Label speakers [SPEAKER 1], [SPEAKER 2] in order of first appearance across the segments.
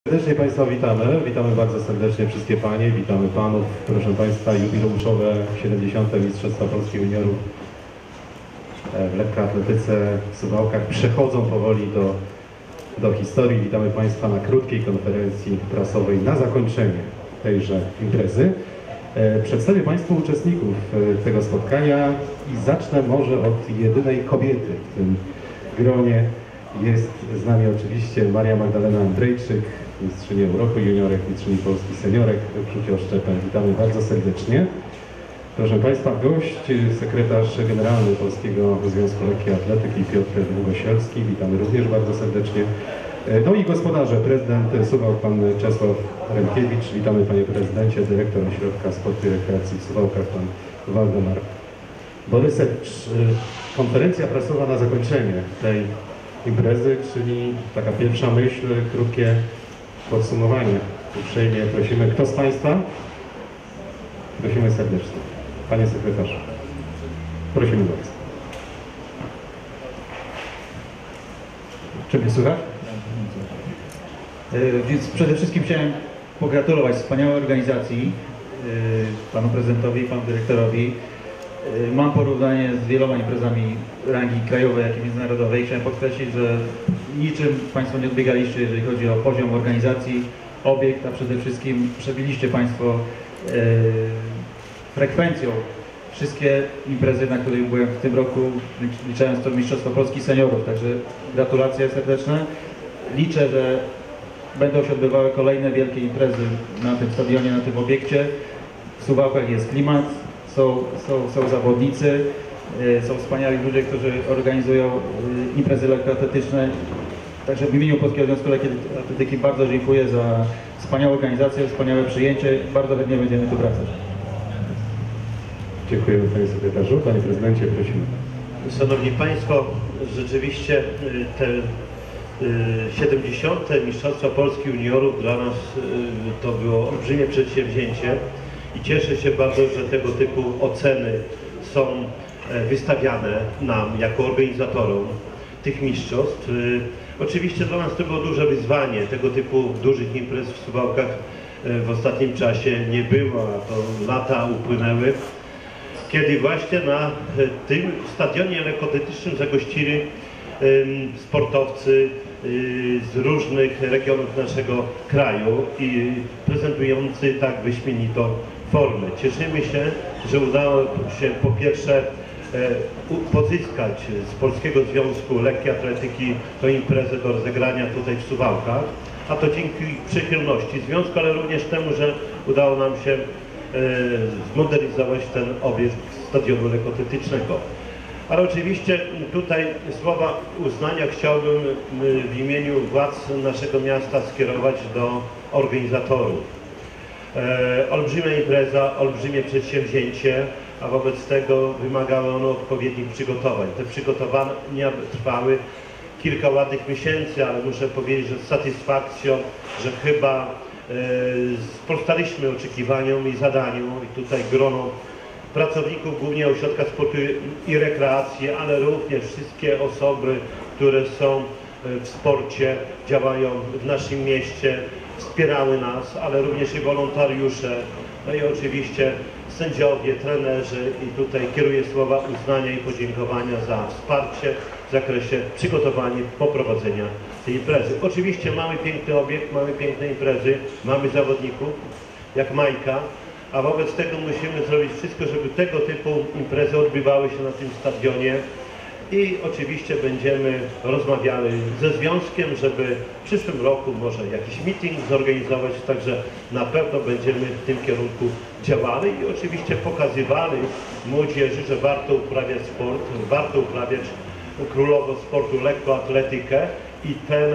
[SPEAKER 1] Serdecznie Państwa witamy. Witamy bardzo serdecznie wszystkie Panie, witamy Panów. Proszę Państwa, jubileuszowe 70. Mistrzostwa Polski Juniorów w lekkoatletyce w Suwałkach przechodzą powoli do historii. Witamy Państwa na krótkiej konferencji prasowej na zakończenie tejże imprezy. Przedstawię Państwu uczestników tego spotkania i zacznę może od jedynej kobiety w tym gronie. Jest z nami oczywiście Maria Magdalena Andrejczyk, mistrzyni Europy juniorek, mistrzyni Polski seniorek w rzucie oszczepem. Witamy bardzo serdecznie. Proszę Państwa, gość, sekretarz generalny Polskiego Związku Lekkiej Atletyki Piotr Długosielski. Witamy również bardzo serdecznie. No i gospodarze, prezydent Suwałk, pan Czesław Remkiewicz. Witamy Panie Prezydencie, dyrektor Ośrodka Sportu i Rekreacji w Suwałkach, pan Waldemar Borysewicz. Konferencja prasowa na zakończenie tej imprezy, czyli taka pierwsza myśl, krótkie podsumowanie. Uprzejmie prosimy. Kto z Państwa? Prosimy serdecznie. Panie sekretarzu. Prosimy bardzo.
[SPEAKER 2] Czy mnie słychać? Więc przede wszystkim chciałem pogratulować wspaniałej organizacji panu prezydentowi i panu dyrektorowi. Mam porównanie z wieloma imprezami rangi krajowej, jak i międzynarodowej. Chciałem podkreślić, że niczym Państwo nie odbiegaliście, jeżeli chodzi o poziom organizacji, obiekt, a przede wszystkim przebiliście Państwo frekwencją wszystkie imprezy, na których byłem w tym roku, liczając to Mistrzostwo Polski Seniorów. Także gratulacje serdeczne. Liczę, że będą się odbywały kolejne wielkie imprezy na tym stadionie, na tym obiekcie. W Suwałkach jest klimat. Są zawodnicy, są wspaniali ludzie, którzy organizują imprezy lekkoatletyczne. Także w imieniu Polskiego Związku Lekkiej Atletyki bardzo dziękuję za wspaniałą organizację, wspaniałe przyjęcie. Bardzo chętnie będziemy tu wracać.
[SPEAKER 1] Dziękujemy Panie Sekretarzu. Panie Prezydencie, prosimy.
[SPEAKER 3] Szanowni Państwo, rzeczywiście te 70. Mistrzostwa Polski Juniorów dla nas to było olbrzymie przedsięwzięcie. I cieszę się bardzo, że tego typu oceny są wystawiane nam jako organizatorom tych mistrzostw. Oczywiście dla nas to było duże wyzwanie. Tego typu dużych imprez w Suwałkach w ostatnim czasie nie było, a to lata upłynęły. Kiedy właśnie na tym stadionie lekkoatletycznym zagościli sportowcy z różnych regionów naszego kraju i prezentujący tak wyśmienitą formę. Cieszymy się, że udało się po pierwsze pozyskać z Polskiego Związku Lekkiej Atletyki tę imprezę do rozegrania tutaj w Suwałkach, a to dzięki przychylności Związku, ale również temu, że udało nam się zmodernizować ten obiekt stadionu lekkoatletycznego. Ale oczywiście tutaj słowa uznania chciałbym w imieniu władz naszego miasta skierować do organizatorów. Olbrzymia impreza, olbrzymie przedsięwzięcie, a wobec tego wymagało ono odpowiednich przygotowań. Te przygotowania trwały kilka ładnych miesięcy, ale muszę powiedzieć, że z satysfakcją, że chyba sprostaliśmy oczekiwaniom i zadaniu i tutaj grono pracowników głównie Ośrodka Sportu i Rekreacji, ale również wszystkie osoby, które są w sporcie, działają w naszym mieście, wspierały nas, ale również i wolontariusze, no i oczywiście sędziowie, trenerzy i tutaj kieruję słowa uznania i podziękowania za wsparcie w zakresie przygotowania, poprowadzenia tej imprezy. Oczywiście mamy piękny obiekt, mamy piękne imprezy, mamy zawodników jak Majka, a wobec tego musimy zrobić wszystko, żeby tego typu imprezy odbywały się na tym stadionie. I oczywiście będziemy rozmawiali ze związkiem, żeby w przyszłym roku może jakiś meeting zorganizować, także na pewno będziemy w tym kierunku działali i oczywiście pokazywali młodzieży, że warto uprawiać sport, warto uprawiać królową sportu lekkoatletykę i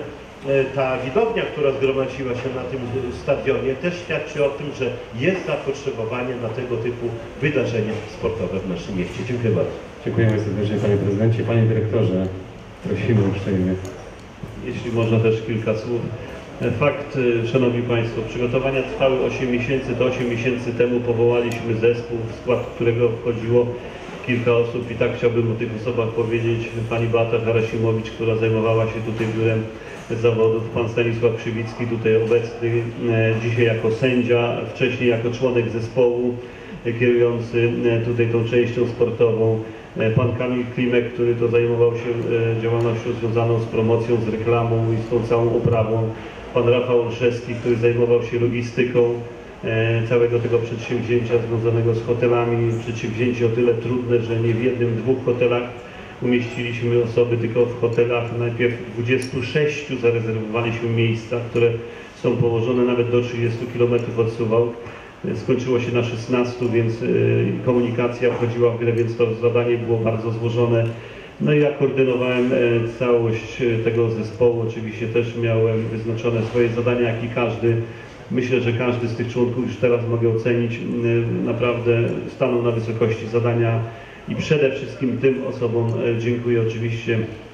[SPEAKER 3] ta widownia, która zgromadziła się na tym stadionie, też świadczy o tym, że jest zapotrzebowanie na tego typu wydarzenia sportowe w naszym mieście. Dziękuję bardzo.
[SPEAKER 1] Dziękujemy serdecznie Panie Prezydencie. Panie Dyrektorze, prosimy uprzejmie.
[SPEAKER 4] Jeśli można też kilka słów. Fakt, Szanowni Państwo, przygotowania trwały 8 miesięcy. To 8 miesięcy temu powołaliśmy zespół, w skład którego wchodziło kilka osób i tak chciałbym o tych osobach powiedzieć. Pani Beata Harasimowicz, która zajmowała się tutaj biurem zawodów. Pan Stanisław Krzywicki, tutaj obecny dzisiaj jako sędzia, wcześniej jako członek zespołu kierujący tutaj tą częścią sportową. Pan Kamil Klimek, który to zajmował się działalnością związaną z promocją, z reklamą i z tą całą oprawą. Pan Rafał Olszewski, który zajmował się logistyką całego tego przedsięwzięcia związanego z hotelami. Przedsięwzięcie o tyle trudne, że nie w jednym, dwóch hotelach umieściliśmy osoby, tylko w hotelach najpierw 26 zarezerwowaliśmy miejsca, które są położone nawet do 30 km od Suwałk. Skończyło się na 16, więc komunikacja wchodziła w grę, więc to zadanie było bardzo złożone. No i ja koordynowałem całość tego zespołu, oczywiście też miałem wyznaczone swoje zadania, jak i każdy. Myślę, że każdy z tych członków, już teraz mogę ocenić, naprawdę stanął na wysokości zadania i przede wszystkim tym osobom dziękuję oczywiście.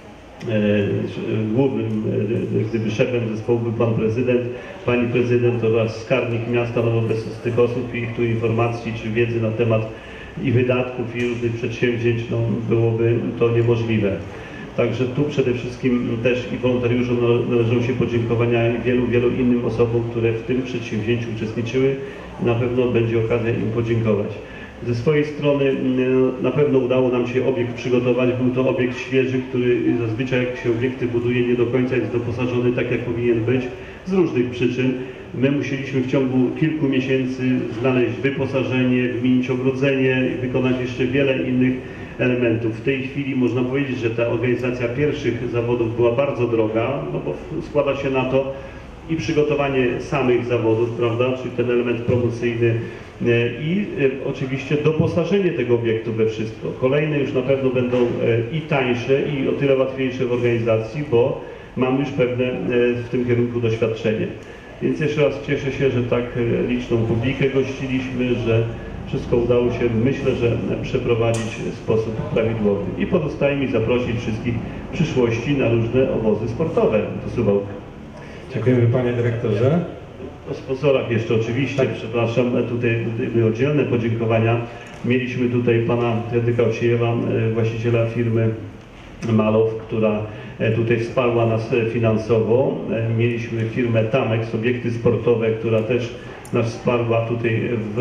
[SPEAKER 4] Głównym gdyby szefem zespołu był pan prezydent, pani prezydent oraz skarbnik miasta, no bez tych osób i ich tu informacji czy wiedzy na temat i wydatków i różnych przedsięwzięć, no byłoby to niemożliwe. Także tu przede wszystkim też i wolontariuszom należą się podziękowania i wielu innym osobom, które w tym przedsięwzięciu uczestniczyły. Na pewno będzie okazja im podziękować. Ze swojej strony na pewno udało nam się obiekt przygotować. Był to obiekt świeży, który zazwyczaj jak się obiekty buduje, nie do końca jest doposażony tak, jak powinien być, z różnych przyczyn. My musieliśmy w ciągu kilku miesięcy znaleźć wyposażenie, wymienić ogrodzenie i wykonać jeszcze wiele innych elementów. W tej chwili można powiedzieć, że ta organizacja pierwszych zawodów była bardzo droga, no bo składa się na to i przygotowanie samych zawodów, prawda, czyli ten element promocyjny i oczywiście doposażenie tego obiektu we wszystko. Kolejne już na pewno będą i tańsze, i o tyle łatwiejsze w organizacji, bo mamy już pewne w tym kierunku doświadczenie. Więc jeszcze raz cieszę się, że tak liczną publikę gościliśmy, że wszystko udało się, myślę, że przeprowadzić w sposób prawidłowy. I pozostaje mi zaprosić wszystkich w przyszłości na różne obozy sportowe do Suwałk.
[SPEAKER 1] Dziękujemy panie dyrektorze.
[SPEAKER 4] O sponsorach jeszcze oczywiście, tak. Przepraszam, tutaj oddzielne podziękowania. Mieliśmy tutaj pana Henryka Ociejewa, właściciela firmy Malow, która tutaj wsparła nas finansowo. Mieliśmy firmę Tamex, obiekty sportowe, która też nas wsparła tutaj w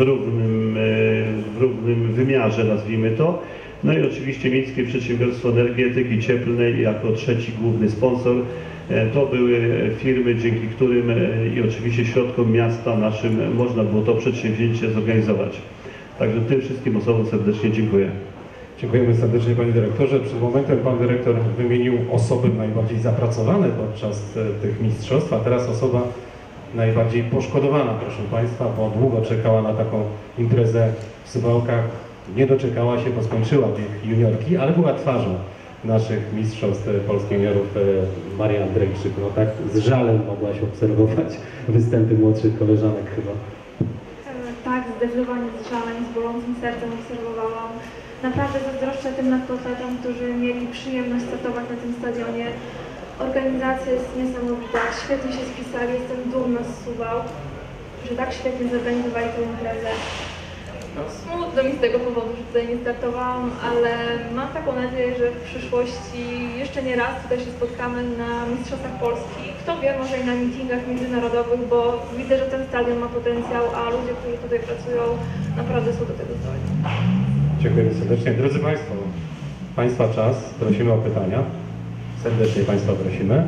[SPEAKER 4] równym wymiarze, nazwijmy to. No i oczywiście Miejskie Przedsiębiorstwo Energetyki Cieplnej jako trzeci główny sponsor. To były firmy, dzięki którym i oczywiście środkom miasta naszym można było to przedsięwzięcie zorganizować. Także tym wszystkim osobom serdecznie dziękuję.
[SPEAKER 1] Dziękujemy serdecznie panie dyrektorze. Przed momentem pan dyrektor wymienił osoby najbardziej zapracowane podczas tych mistrzostw, a teraz osoba najbardziej poszkodowana, proszę państwa, bo długo czekała na taką imprezę w Suwałkach. Nie doczekała się, bo skończyła bieg juniorki, ale była twarzą naszych mistrzostw polskich juniorów. Maria Andrejczyk, no tak z żalem mogłaś obserwować występy młodszych koleżanek chyba.
[SPEAKER 5] Tak, zdecydowanie z żalem, z bolącym sercem obserwowałam. Naprawdę zazdroszczę tym nadpotletom, którzy mieli przyjemność startować na tym stadionie. Organizacja jest niesamowita, świetnie się spisali, jestem dumna z Suwałk, że tak świetnie zorganizowali tę imprezę. No, smutno mi z tego powodu, że tutaj nie startowałam, ale mam taką nadzieję, że w przyszłości jeszcze nie raz tutaj się spotkamy na Mistrzostwach Polski. Kto wie, może i na meetingach międzynarodowych, bo widzę, że ten stadion ma potencjał, a ludzie, którzy tutaj pracują, naprawdę są do tego zdolni.
[SPEAKER 1] Dziękujemy serdecznie. Drodzy Państwo, Państwa czas, prosimy o pytania. Serdecznie Państwa prosimy.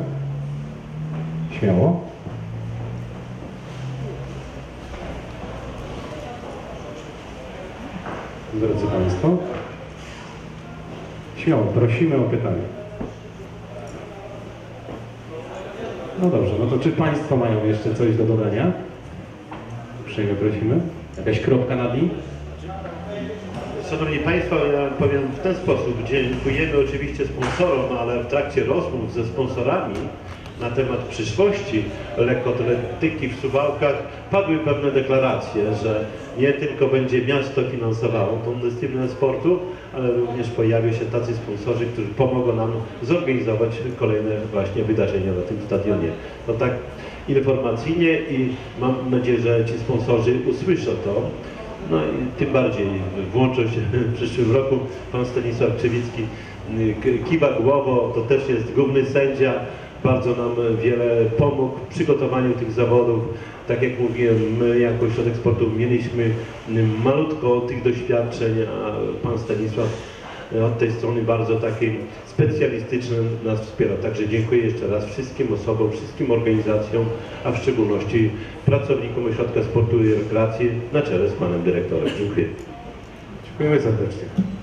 [SPEAKER 1] Śmiało. Drodzy Państwo, śmiało, prosimy o pytania. No dobrze, no to czy Państwo mają jeszcze coś do dodania? Uprzejmie prosimy. Jakaś kropka nad i?
[SPEAKER 3] Szanowni Państwo, ja powiem w ten sposób. Dziękujemy oczywiście sponsorom, ale w trakcie rozmów ze sponsorami na temat przyszłości lekkoatletyki w Suwałkach padły pewne deklaracje, że nie tylko będzie miasto finansowało tą dyscyplinę sportu, ale również pojawią się tacy sponsorzy, którzy pomogą nam zorganizować kolejne właśnie wydarzenia na tym stadionie. To tak informacyjnie i mam nadzieję, że ci sponsorzy usłyszą to. No i tym bardziej włączą się w przyszłym roku. Pan Stanisław Krzywicki kiwa głową, to też jest główny sędzia, bardzo nam wiele pomógł w przygotowaniu tych zawodów. Tak jak mówiłem, my jako Ośrodek Sportu mieliśmy malutko tych doświadczeń, a pan Stanisław od tej strony bardzo takiej specjalistycznej nas wspiera. Także dziękuję jeszcze raz wszystkim osobom, wszystkim organizacjom, a w szczególności pracownikom Ośrodka Sportu i Rekreacji na czele z panem dyrektorem. Dziękuję.
[SPEAKER 1] Dziękujemy serdecznie.